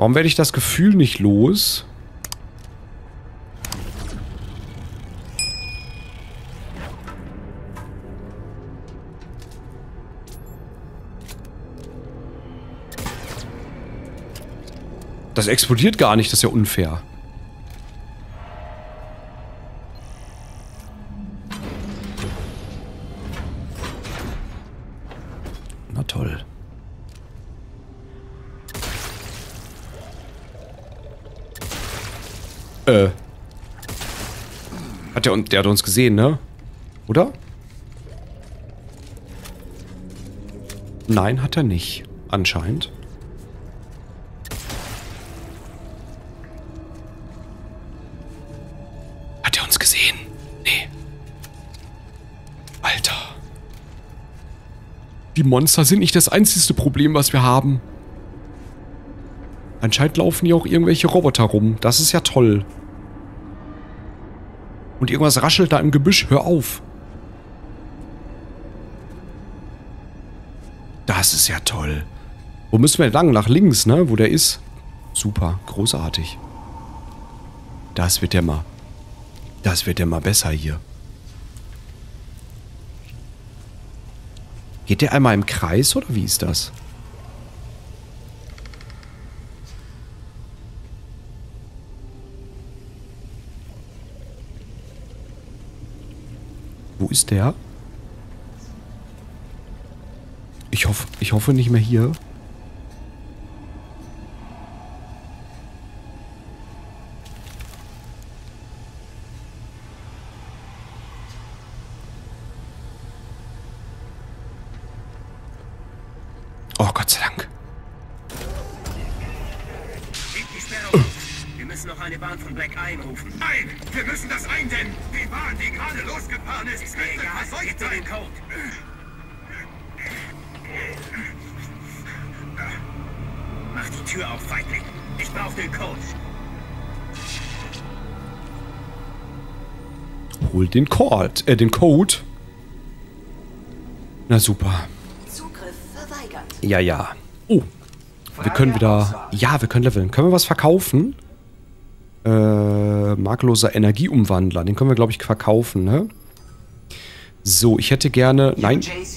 Warum werde ich das Gefühl nicht los? Das explodiert gar nicht, das ist ja unfair. Na toll. Der hat uns gesehen, ne? Oder? Nein, hat er nicht. Anscheinend. Hat er uns gesehen? Nee. Alter. Die Monster sind nicht das einzige Problem, was wir haben. Anscheinend laufen hier auch irgendwelche Roboter rum. Das ist ja toll. Und irgendwas raschelt da im Gebüsch. Hör auf. Das ist ja toll. Wo müssen wir lang? Nach links, ne? Wo der ist. Super. Großartig. Das wird ja mal besser hier. Geht der einmal im Kreis oder wie ist das? Wo ist der? Ich hoffe nicht mehr hier. Oh, Gott sei Dank. Die Sperrung. Wir müssen noch eine Bahn von Black einrufen. Nein, wir müssen das eindämmen. Die Bahn, die gerade losgefahren ist, Ist mir egal. Gib mir den Code. Mach die Tür auf, Feigling. Ich brauche den Code. Hol den Code. Na super. Zugriff verweigert. Ja, ja. Oh. Wir können wieder... Ja, wir können leveln. Können wir was verkaufen? Makelloser Energieumwandler. Den können wir, glaube ich, verkaufen, ne? So, ich hätte gerne... Nein.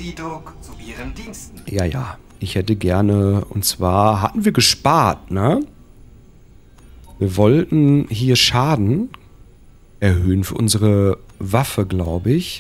Ja, ja. Ich hätte gerne... Und zwar hatten wir gespart, ne? Wir wollten hier Schaden erhöhen für unsere Waffe, glaube ich.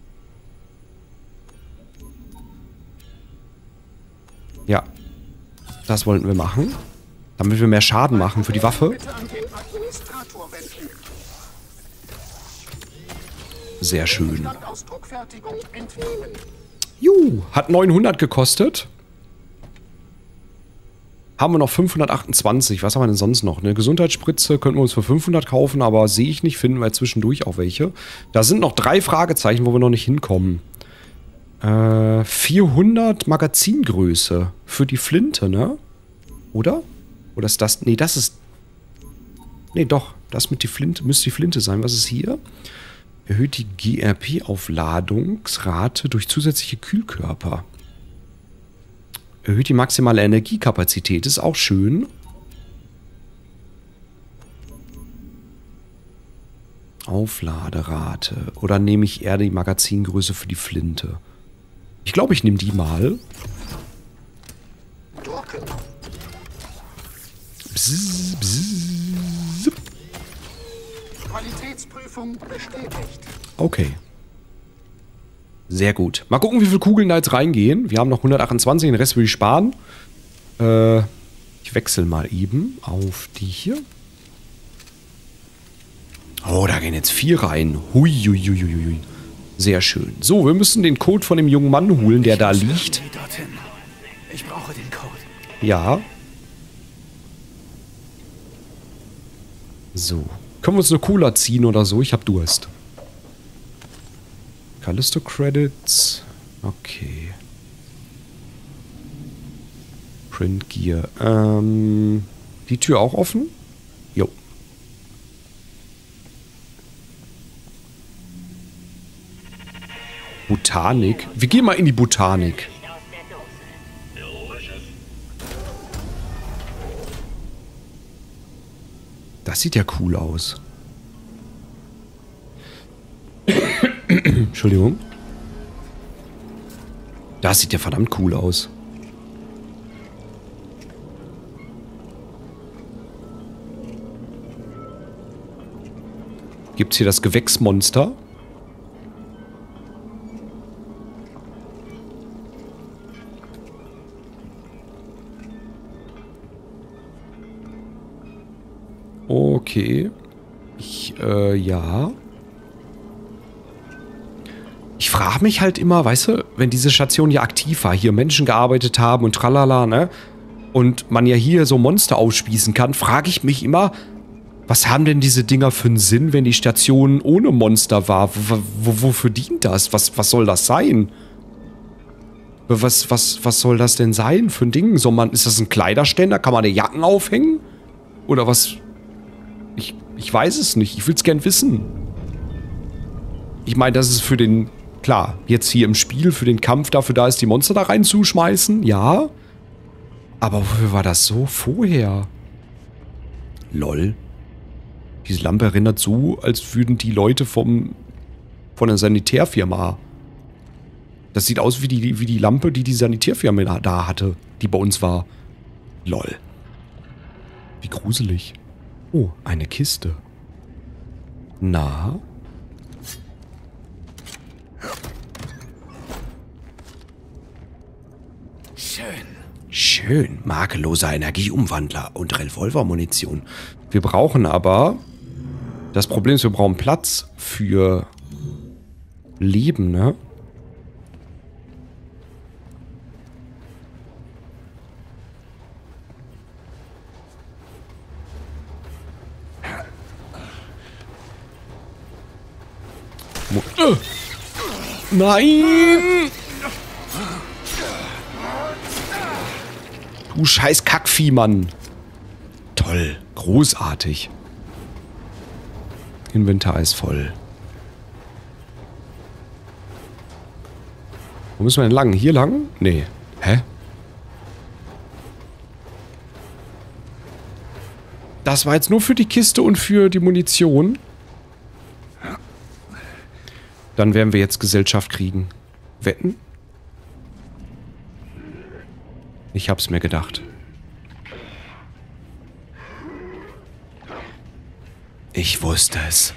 Ja. Das wollten wir machen. Damit wir mehr Schaden machen für die Waffe. Sehr schön. Hat 900 gekostet. Haben wir noch 528. Was haben wir denn sonst noch? Eine Gesundheitsspritze könnten wir uns für 500 kaufen, aber sehe ich nicht. Finden wir zwischendurch auch welche. Da sind noch 3 Fragezeichen, wo wir noch nicht hinkommen. 400 Magazingröße für die Flinte, ne? Oder? Oder ist das... Nee, das ist... Nee, doch. Das mit die Flinte müsste die Flinte sein. Was ist hier? Erhöht die GRP-Aufladungsrate durch zusätzliche Kühlkörper. Erhöht die maximale Energiekapazität. Ist auch schön. Aufladerate. Oder nehme ich eher die Magazingröße für die Flinte? Ich glaube, ich nehme die mal. Bzz, bzz. Qualitätsprüfung bestätigt. Okay. Sehr gut. Mal gucken, wie viele Kugeln da jetzt reingehen. Wir haben noch 128, den Rest will ich sparen. Ich wechsle mal eben auf die hier. Oh, da gehen jetzt 4 rein. Hui, hui, hui, hui, hui. Sehr schön. So, wir müssen den Code von dem jungen Mann holen, der da liegt. Ich brauche den Code. Ja. So. Können wir uns eine Cola ziehen oder so? Ich hab Durst. Callisto Credits. Okay. Print Gear. Die Tür auch offen? Jo. Botanik. Wir gehen mal in die Botanik. Das sieht ja cool aus. Entschuldigung. Das sieht ja verdammt cool aus. Gibt's hier das Gewächsmonster? Okay. Ja. Ich frage mich halt immer, weißt du, wenn diese Station hier aktiv war, hier Menschen gearbeitet haben und tralala, ne? Und man ja hier so Monster ausspießen kann, frage ich mich immer, was haben denn diese Dinger für einen Sinn, wenn die Station ohne Monster war? Wofür dient das? Was soll das sein? Was soll das denn sein für ein Ding? Ist das ein Kleiderständer? Kann man da Jacken aufhängen? Oder was? Ich weiß es nicht. Ich will es gern wissen. Ich meine, das ist für den... Klar, jetzt hier im Spiel, für den Kampf dafür da ist, die Monster da reinzuschmeißen. Ja. Aber wofür war das so vorher? Lol. Diese Lampe erinnert so, als würden die Leute von der Sanitärfirma. Das sieht aus wie die Lampe, die Sanitärfirma da hatte, die bei uns war. Lol. Wie gruselig. Oh, eine Kiste. Na? Schön. Makelloser Energieumwandler und Revolvermunition. Wir brauchen aber... Das Problem ist, wir brauchen Platz für Leben, ne? Nein! Du scheiß Kackvieh, Mann. Toll. Großartig. Inventar ist voll. Wo müssen wir denn lang? Hier lang? Nee. Hä? Das war jetzt nur für die Kiste und für die Munition. Dann werden wir jetzt Gesellschaft kriegen. Wetten? Ich hab's mir gedacht. Ich wusste es.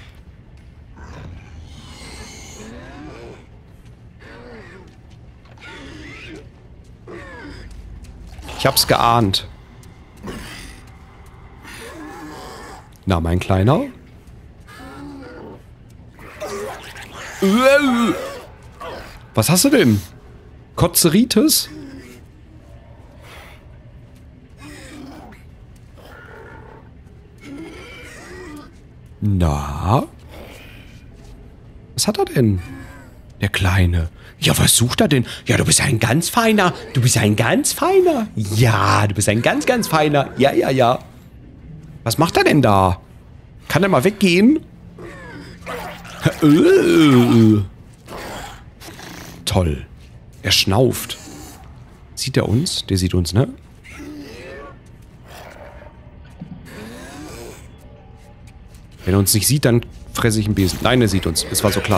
Ich hab's geahnt. Na, mein Kleiner? Was hast du denn? Kotzeritis? Na? Was hat er denn? Der Kleine. Ja, was sucht er denn? Ja, du bist ein ganz feiner. Du bist ein ganz feiner. Ja, du bist ein ganz, ganz feiner. Ja, ja, ja. Was macht er denn da? Kann er mal weggehen? Toll. Er schnauft. Sieht er uns? Der sieht uns, ne? Wenn er uns nicht sieht, dann fresse ich einen Besen. Nein, er sieht uns. Es war so klar.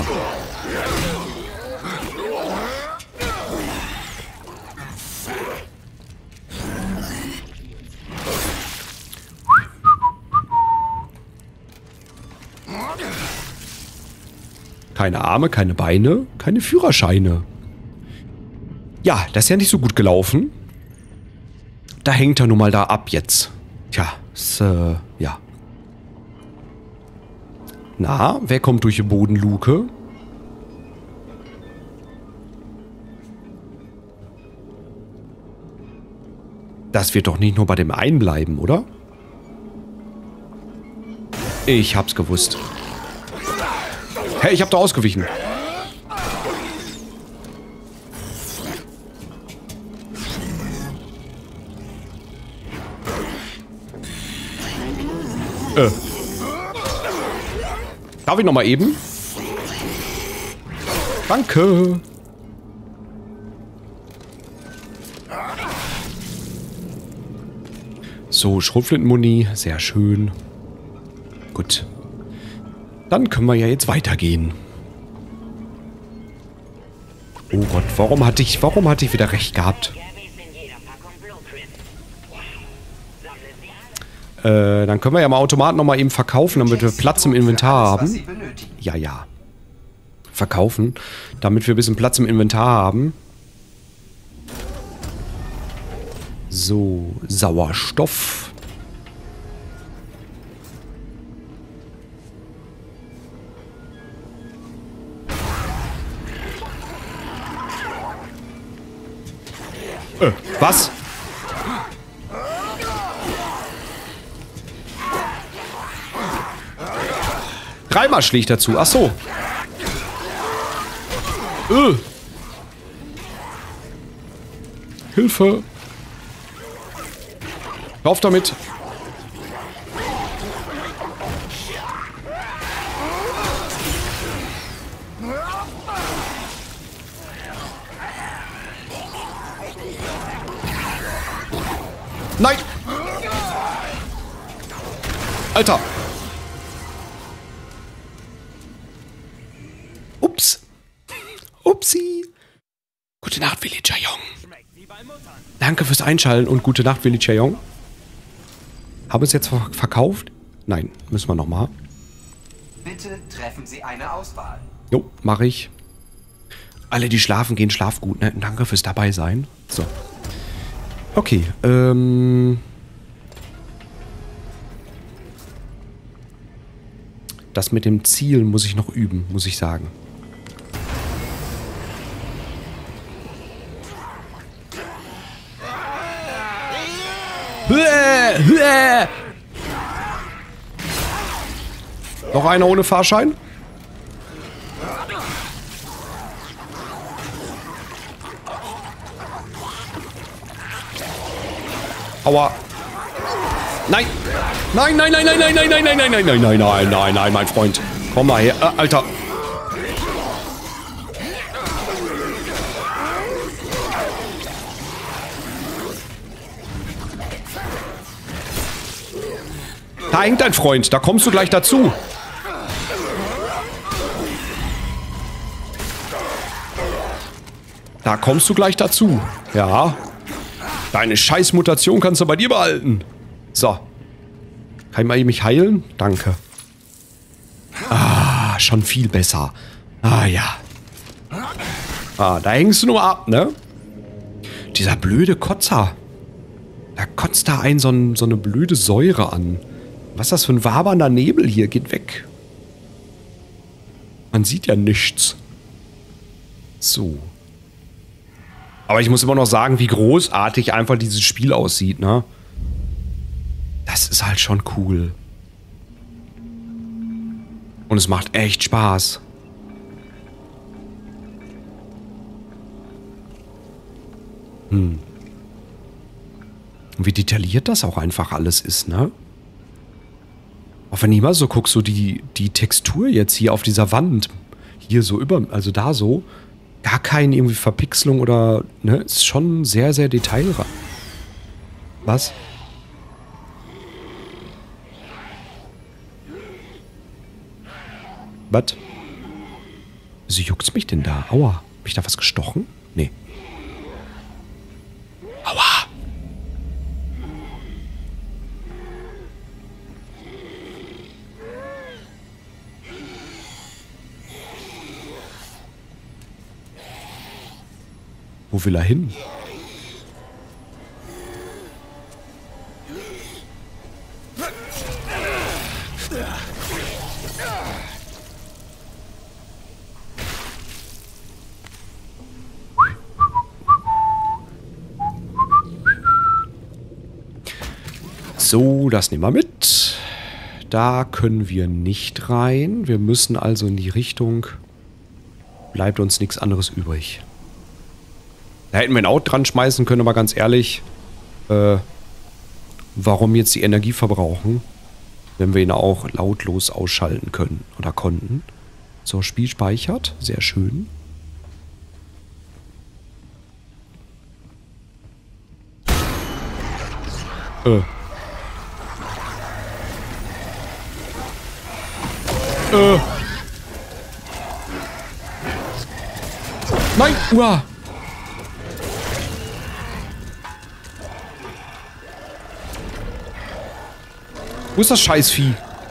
Keine Arme, keine Beine, keine Führerscheine. Ja, das ist ja nicht so gut gelaufen. Da hängt er nun mal da ab jetzt. Tja, ja. Na, wer kommt durch die Bodenluke? Das wird doch nicht nur bei dem einen bleiben, oder? Ich hab's gewusst. Hey, ich hab da ausgewichen. Darf ich noch mal eben? Danke. So, Schrotflintenmuni, sehr schön. Gut. Dann können wir ja jetzt weitergehen. Oh Gott, warum hatte ich wieder recht gehabt? Dann können wir ja mal Automaten nochmal eben verkaufen, damit wir Platz im Inventar haben. Ja, ja. Verkaufen, damit wir ein bisschen Platz im Inventar haben. So, Sauerstoff. Was? Dreimal schlägt dazu. Ach so. Hilfe. Lauf damit. Nein! Alter! Ups! Upsi! Gute Nacht, Willi Chayong. Danke fürs Einschalten und gute Nacht, Willi Chayong. Haben wir es jetzt verkauft? Nein, müssen wir nochmal. Bitte treffen Sie eine Auswahl. Jo, mache ich. Alle, die schlafen gehen, schlaf gut, ne? Danke fürs Dabeisein. So. Okay, das mit dem Ziel muss ich noch üben, muss ich sagen. Noch einer ohne Fahrschein? Aua. Nein. Nein, nein, nein, nein, nein, nein, nein, nein, nein, nein, nein, nein, nein, nein, nein, mein Freund. Komm mal her. Alter. Da hängt dein Freund. Da kommst du gleich dazu. Da kommst du gleich dazu. Ja. Deine scheiß Mutation kannst du bei dir behalten. So. Kann ich mal mich heilen? Danke. Ah, schon viel besser. Ah, ja. Ah, da hängst du nur ab, ne? Dieser blöde Kotzer. Da kotzt da so eine blöde Säure an. Was ist das für ein wabernder Nebel hier? Geht weg. Man sieht ja nichts. So. Aber ich muss immer noch sagen, wie großartig einfach dieses Spiel aussieht, ne? Das ist halt schon cool. Und es macht echt Spaß. Und wie detailliert das auch einfach alles ist, ne? Auch wenn ich mal so gucke, so die Textur jetzt hier auf dieser Wand, hier so also da so, gar keine irgendwie Verpixelung oder, ne, ist schon sehr, sehr detailreich. Was? Was? Wieso juckt's mich denn da? Aua. Hab ich da was gestochen? Nee. Aua. Wo will er hin? So, das nehmen wir mit. Da können wir nicht rein. Wir müssen also in die Richtung. Bleibt uns nichts anderes übrig. Da hätten wir ein Auto dran schmeißen können, aber ganz ehrlich, warum jetzt die Energie verbrauchen, wenn wir ihn auch lautlos ausschalten können oder konnten. So, Spiel speichert. Sehr schön. Nein! Uah! Wo ist das Scheißvieh?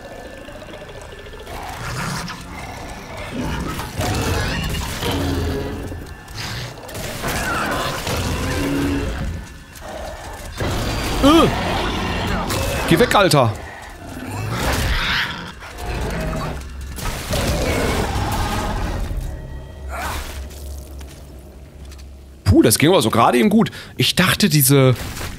Geh weg, Alter! Puh, das ging aber so gerade eben gut. Ich dachte, diese...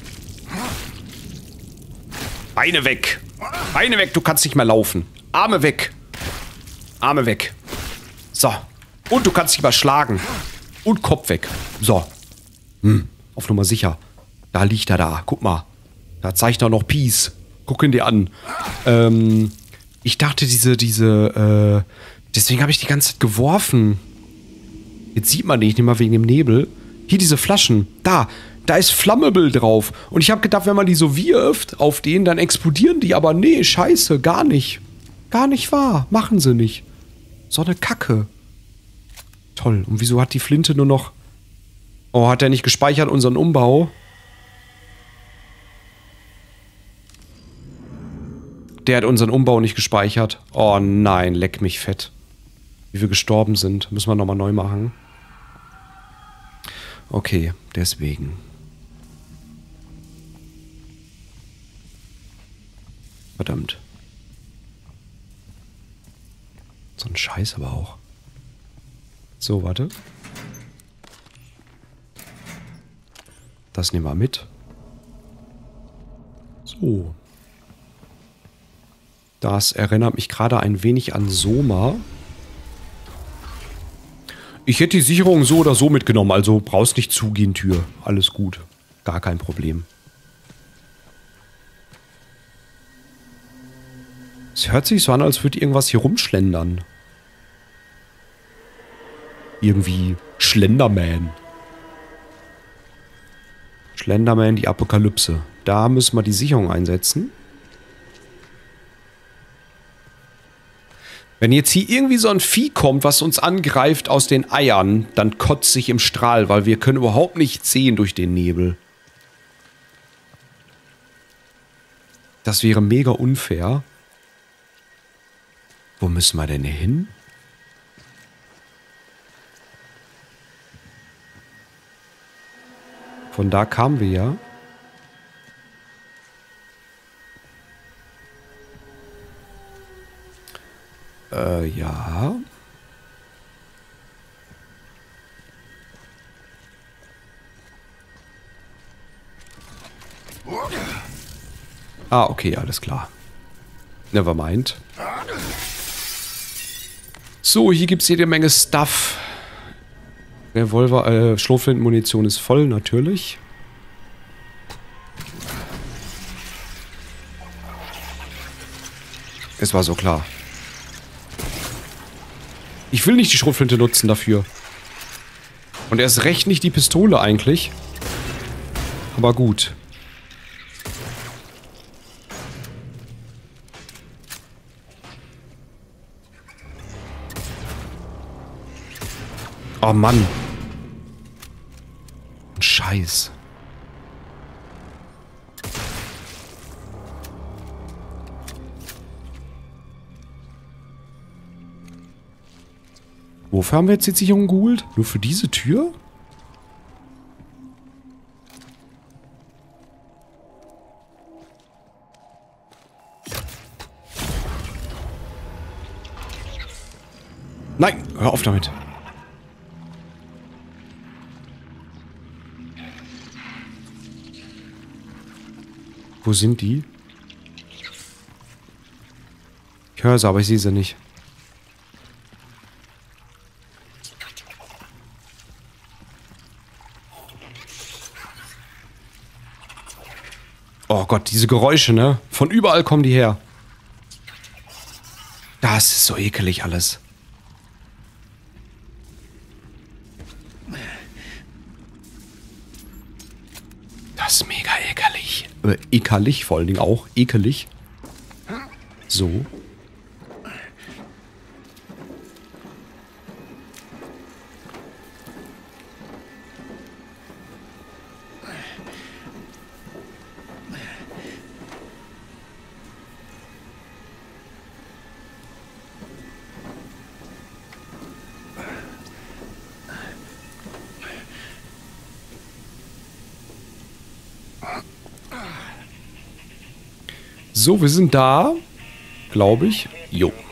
Beine weg! Beine weg, du kannst nicht mehr laufen. Arme weg. Arme weg. So. Und du kannst dich mal schlagen. Und Kopf weg. So. Auf Nummer sicher. Da liegt er da. Guck mal. Da zeigt er noch Peace. Guck ihn dir an. Ich dachte, deswegen habe ich die ganze Zeit geworfen. Jetzt sieht man die nicht mehr wegen dem Nebel. Hier diese Flaschen. Da ist Flammable drauf. Und ich habe gedacht, wenn man die so wirft auf den, dann explodieren die. Aber nee, scheiße, gar nicht. Gar nicht wahr. Machen sie nicht. So eine Kacke. Toll. Und wieso hat die Flinte nur noch... Oh, hat er nicht gespeichert, unseren Umbau? Der hat unseren Umbau nicht gespeichert. Oh nein, leck mich fett. Wie wir gestorben sind. Müssen wir nochmal neu machen. Okay, deswegen. Verdammt. So ein Scheiß aber auch. So, warte. Das nehmen wir mit. So. Das erinnert mich gerade ein wenig an Soma. Ich hätte die Sicherung so oder so mitgenommen, also brauchst nicht zugehen, Tür. Alles gut. Gar kein Problem. Es hört sich so an, als würde irgendwas hier rumschlendern. Irgendwie Schlenderman. Schlenderman, die Apokalypse. Da müssen wir die Sicherung einsetzen. Wenn jetzt hier irgendwie so ein Vieh kommt, was uns angreift aus den Eiern, dann kotzt sich im Strahl, weil wir können überhaupt nichts sehen durch den Nebel. Das wäre mega unfair. Wo müssen wir denn hin? Von da kamen wir ja. Ja. Ah, okay, alles klar. Nevermind. So, hier gibt es jede Menge Stuff. Revolver, Schrotflintenmunition ist voll, natürlich. Es war so klar. Ich will nicht die Schrotflinte nutzen dafür. Und erst recht nicht die Pistole eigentlich. Aber gut. Oh Mann. Scheiß. Wofür haben wir jetzt die Sicherung geholt? Nur für diese Tür? Nein, hör auf damit. Wo sind die? Ich höre sie, aber ich sehe sie nicht. Oh Gott, diese Geräusche, ne? Von überall kommen die her. Das ist so ekelig alles. Das ist mega ekelig. Ekelig vor allen Dingen auch. Ekelig. So. So, wir sind da. Glaube ich. Jo.